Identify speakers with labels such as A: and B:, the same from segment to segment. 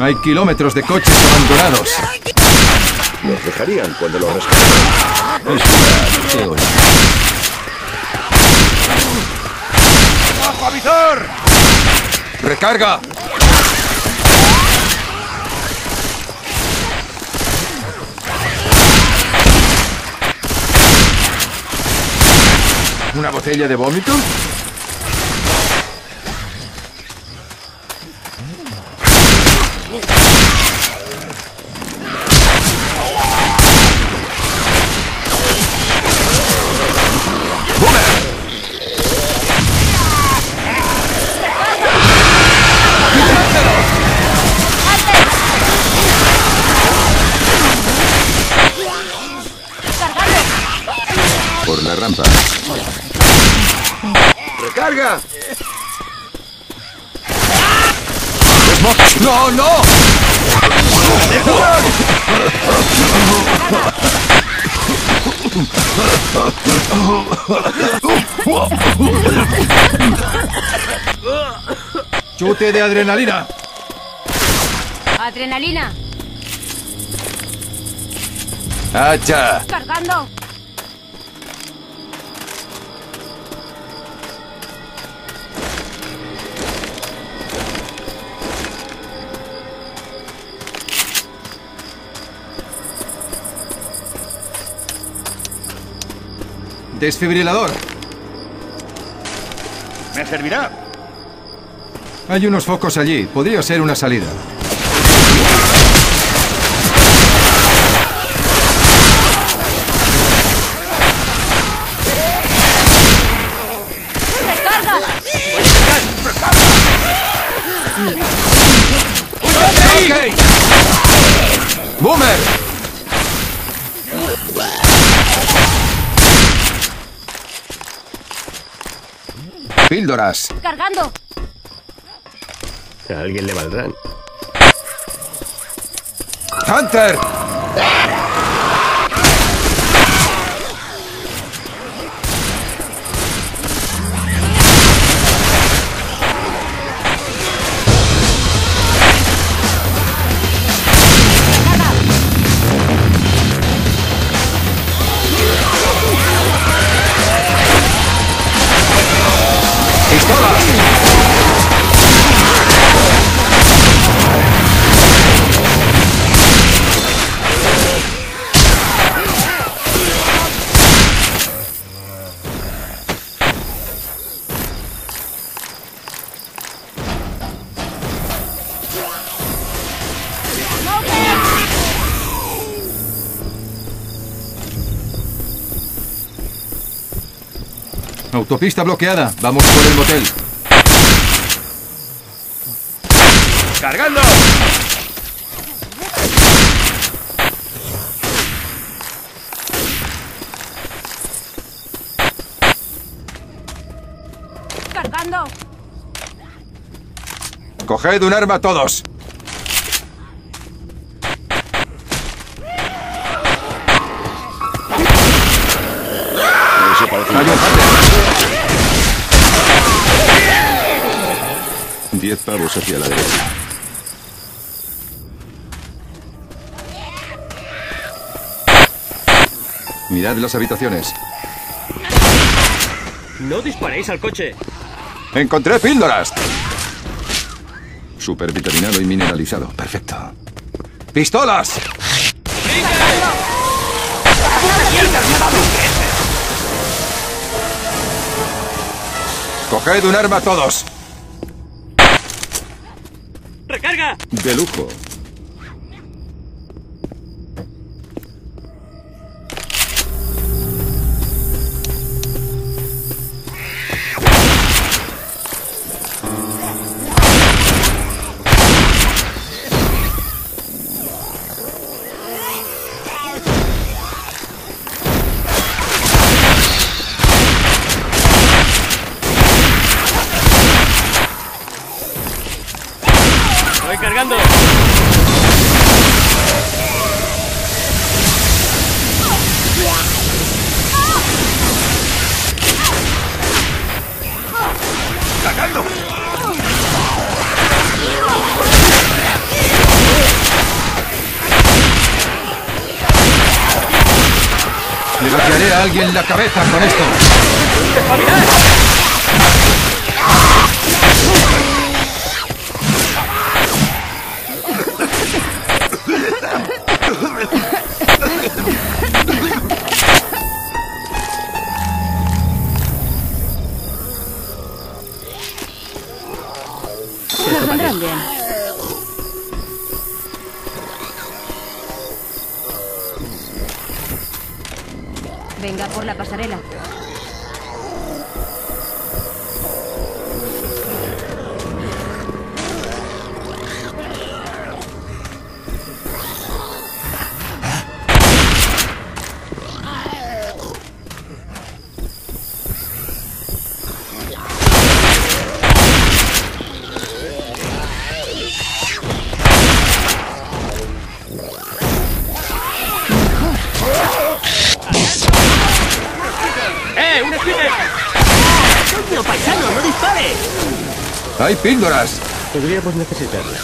A: Hay kilómetros de coches abandonados.
B: Los dejarían cuando los rescataran.
A: Espera, ¿qué hora?
C: ¡Bajo, avisor!
A: ¡Recarga! ¿Una botella de vómito? Por la rampa.
B: ¡Recarga!
A: ¡No, no! ¡Chute de adrenalina!
D: ¡Adrenalina!
A: ¡Hacha!
D: ¡Cargando!
A: Desfibrilador.
C: ¿Me servirá?
A: Hay unos focos allí. Podría ser una salida.
D: ¡Recarga!
A: ¡Ok! ¡Boomer! Píldoras.
D: ¡Cargando!
B: A alguien le valdrán.
A: ¡Hunter! Autopista bloqueada. Vamos por el motel.
C: ¡Cargando!
D: ¡Cargando!
A: Coged un arma todos.
B: Eso parece
A: Hay un Hunter.
B: 10 pavos hacia la derecha.
A: Mirad las habitaciones.
E: ¡No disparéis al coche!
A: ¡Encontré píldoras! Supervitaminado y mineralizado. Perfecto. ¡Pistolas! ¡Coged un arma todos!
E: ¡Recarga!
B: De lujo.
E: ¡Voy cargando!
C: ¡Cargando!
A: Le vaciaré a alguien la cabeza con esto.
E: ¡Espabilad!
D: Nos vendrán bien. Venga por la pasarela.
E: ¡Un sniper! ¡Coño, paisano, no dispares!
A: ¡Hay píldoras!
B: Podríamos necesitarlas.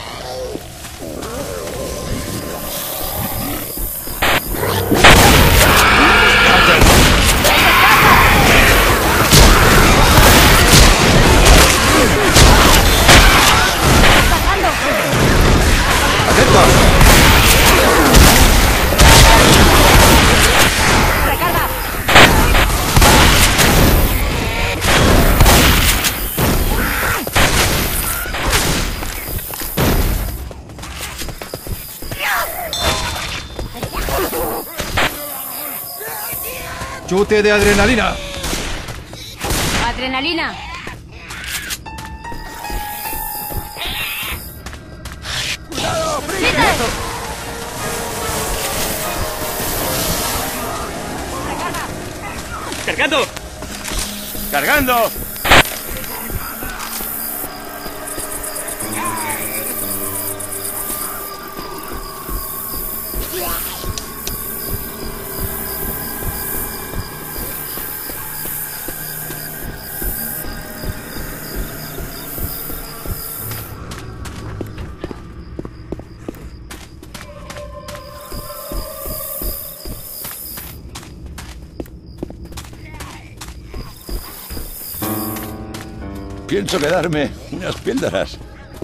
A: ¡Atentos! ¡Chute de adrenalina!
D: ¡Adrenalina!
E: ¡Cargando!
C: ¡Cargando!
B: Pienso quedarme unas píldoras.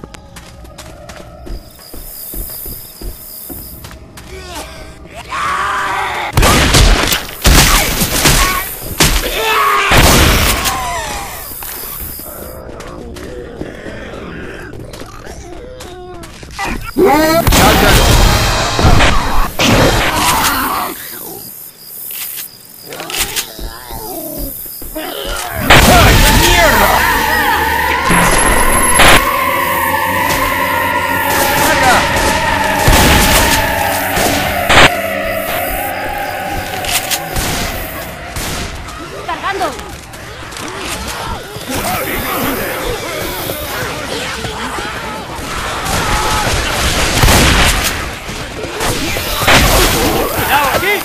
D: ¡Cargando!
E: ¡Cuidado, aquí!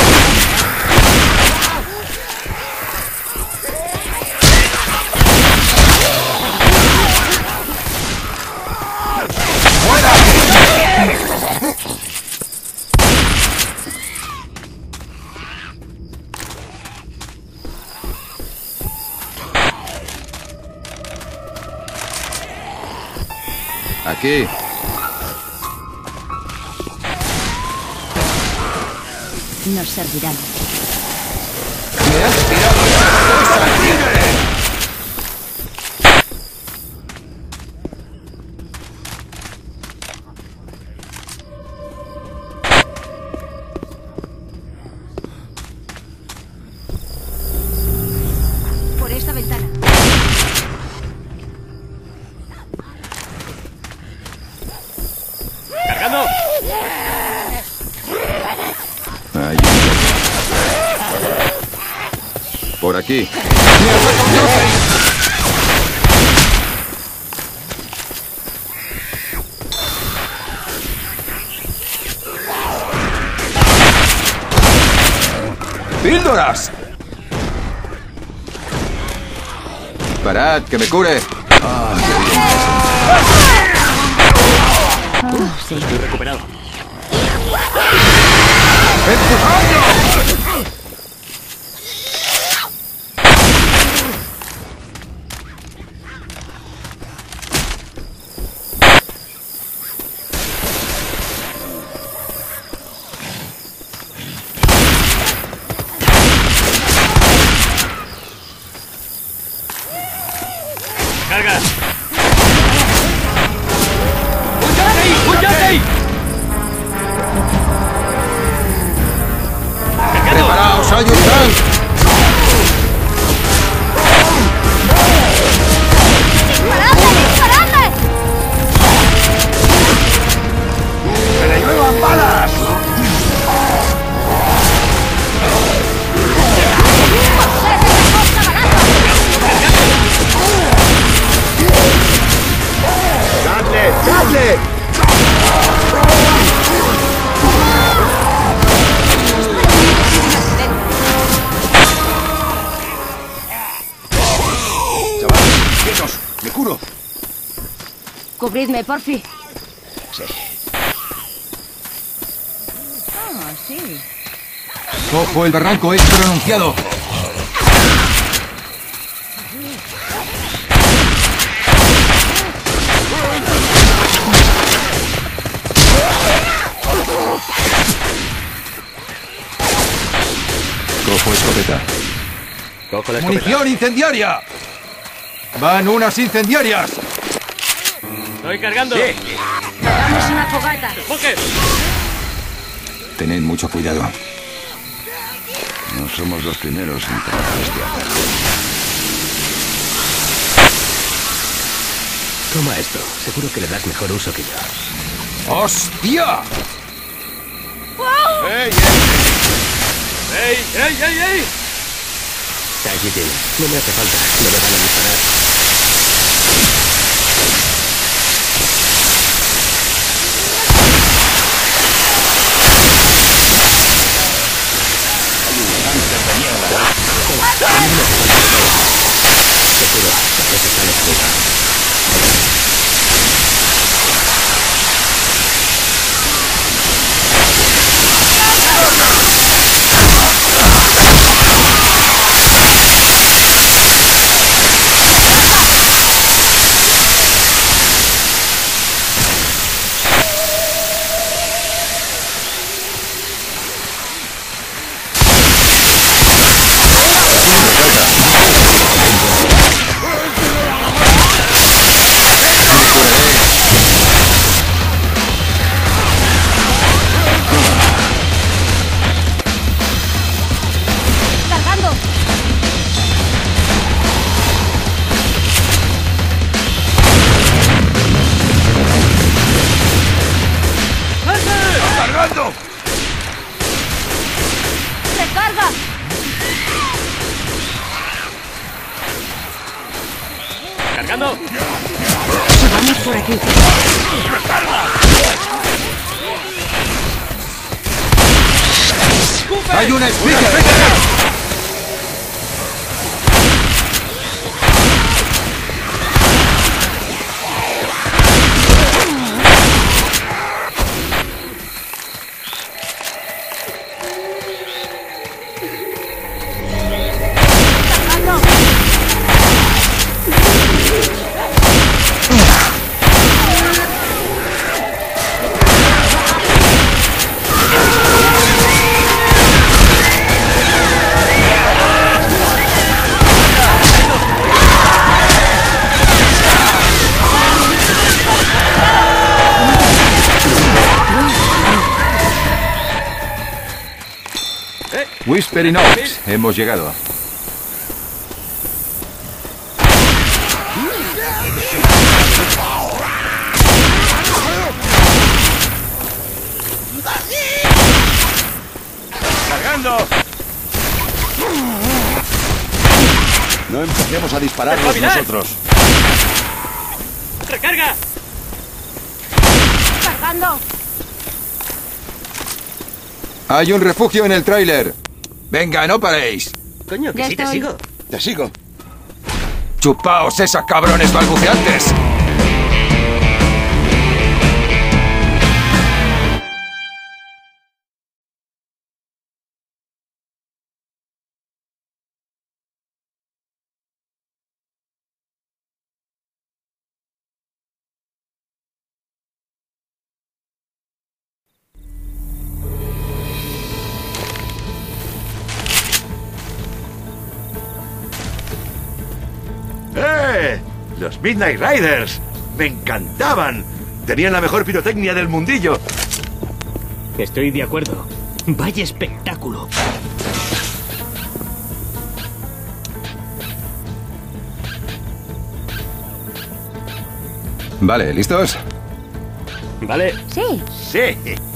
A: Aquí.
D: Nos servirán.
A: ¡Me has tirado esa cosa, tigre!
D: Por esta ventana.
E: ¡Cargando!
A: Hay un... Por aquí. ¡Píldoras! Parad, que me cure.
E: Estoy recuperado.
A: ¡Empujadlo!
C: ¡Recarga!
E: ¡Un jockey!
A: ¡Preparaos! ¡Hay un tank!
D: ¡Disparadme!
B: ¡Que le lluevan balas! ¡Dadle! ¡Dadle! Chavales, quietos, me curo.
D: Cubridme, porfi.
B: Sí.
D: Ah, sí.
A: ¡Ojo, el barranco es pronunciado!
B: Cojo escopeta. Cojo la escopeta.
A: ¡Munición incendiaria! ¡Van unas incendiarias!
C: ¡Estoy cargando!
B: Sí.
D: Hagamos una fogata.
C: ¡Enfoque!
A: Tened mucho cuidado.
B: No somos los primeros en trabajar este ataque. Toma esto. Seguro que le das mejor uso que yo.
A: ¡Hostia!
C: ¡Ey, ey! ¡Ey, ey, ey, ey!
B: Cállate. No me hace falta. No me van a disparar. Seguro. La cosa está lejos.
D: Cargando.
B: ¡Cargando!
D: ¡Recarga!
C: ¡Cargando!
D: Vamos por aquí.
A: ¡Hay una espiga! Whispering Oaks. Hemos llegado.
C: ¡Cargando!
B: No empecemos a dispararnos
C: ¡Espabilad!
B: nosotros.
C: ¡Recarga!
D: Cargando.
A: Hay un refugio en el tráiler. Venga, no paréis.
E: Coño, que
D: Ya
E: sí te
D: estoy.
E: sigo.
B: Te sigo.
A: Chupaos esas cabrones balbuceantes.
C: Los Midnight Riders. Me encantaban. Tenían la mejor pirotecnia del mundillo.
B: Estoy de acuerdo. Vaya espectáculo.
A: Vale, ¿listos?
B: Vale.
D: Sí.
C: Sí.